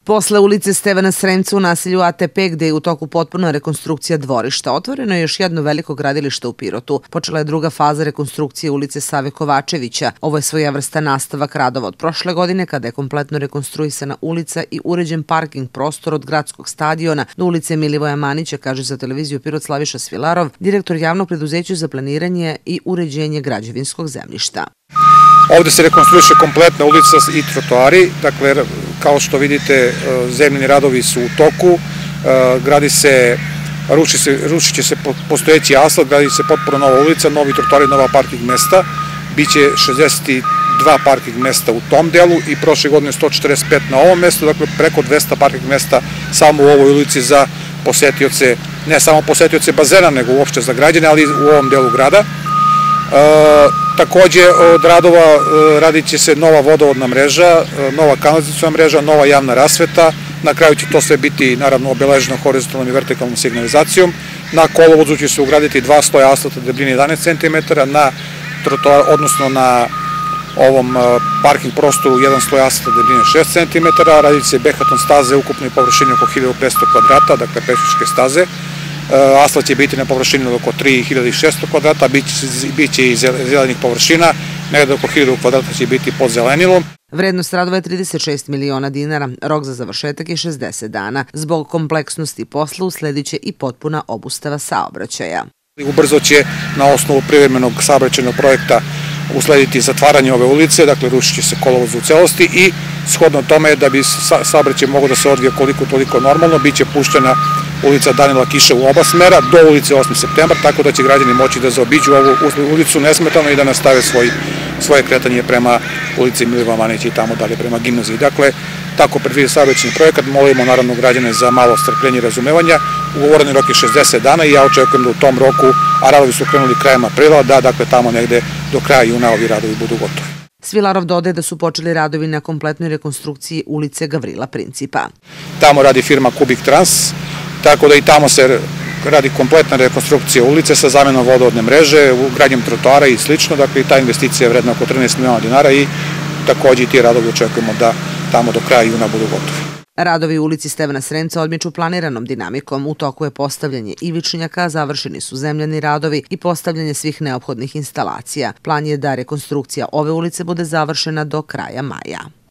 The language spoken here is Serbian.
Posle ulice Stevana Sremca u naselju ATP, gde je u toku potpuna rekonstrukcija dvorišta, otvoreno je još jedno veliko gradilište u Pirotu. Počela je druga faza rekonstrukcije ulice Save Kovačevića. Ovo je svojevrstan nastavak radova od prošle godine, kada je kompletno rekonstruisana ulica i uređen parking prostor od gradskog stadiona do ulice Milivoja Manića, kaže za televiziju Pirot Slaviša Svilarov, direktor javnog preduzeća za planiranje i uređenje građevinskog zemljišta. Ovde se rekonstruiše kompletna ulica i trotoari, dakle, kao što vidite, zemljeni radovi su u toku, rušit će se postojeći asfalt, gradi se potpuno nova ulica, novi trotoari, nova parking mesta, biće 62 parking mesta u tom delu i prošle godine 145 na ovom mestu, dakle preko 200 parking mesta samo u ovoj ulici za posetioce, ne samo posetioce bazena, nego uopšte za građane, ali u ovom delu grada. Takođe, od radova radit će se nova vodovodna mreža, nova kanalizaciona mreža, nova javna rasveta. Na kraju će to sve biti, naravno, obeleženo horizontalnom i vertikalnom signalizacijom. Na kolovozu će se ugraditi 2 sloja asfalta debljine 11 cm, na trotoar, odnosno na ovom parking prostoru 1 sloj asfalta debljine 6 cm. Radit će behaton staze ukupnoj površini oko 1500 kvadrata, dakle pešačke staze. Asfalt će biti na površini oko 3600 kvadrata, bit će i zelenih površina, negde oko 1000 kvadrata će biti pod zelenilom. Vrednost radova je 36 miliona dinara, rok za završetak je 60 dana. Zbog kompleksnosti posla usledit će i potpuna obustava saobraćaja. Ubrzo će na osnovu privremenog saobraćajnog projekta uslediti zatvaranje ove ulice, dakle rušit će se kolovoz u celosti i shodno tome da bi saobraćaj mogao da se odvija koliko toliko normalno, bit će puštena ulica Danila Kiša u oba smera do ulice 8. septembar, tako da će građani moći da zaobiđu ovu ulicu nesmetano i da nastave svoje kretanje prema ulici Milivoja Manića i tamo dalje prema gimnaziji. Dakle, tako predviđa saobraćajni projekat, molimo naravno građane za malo strpljenja i razumevanja. Ugovoreni rok je 60 dana i ja očekujem da u tom roku, a radovi su krenuli krajem aprila, da dakle tamo negde do kraja juna ovi radovi budu gotovi. Svilarov dodaje da su počeli radovi na kompletnoj rekonstrukciji ulice Gavrila Principa. Tamo radi firma Kubik Trans, tako da i tamo se radi kompletna rekonstrukcija ulice sa zamenom vodovodne mreže, ugradnjom trotoara i slično, dakle i ta investicija je vredna oko 13 miliona dinara i takođe i ti radovi očekujemo da tamo do kraja juna budu gotovi. Radovi u ulici Stevana Sremca odmiču planiranom dinamikom. U toku je postavljanje ivičnjaka, završeni su zemljani radovi i postavljanje svih neophodnih instalacija. Plan je da rekonstrukcija ove ulice bude završena do kraja maja.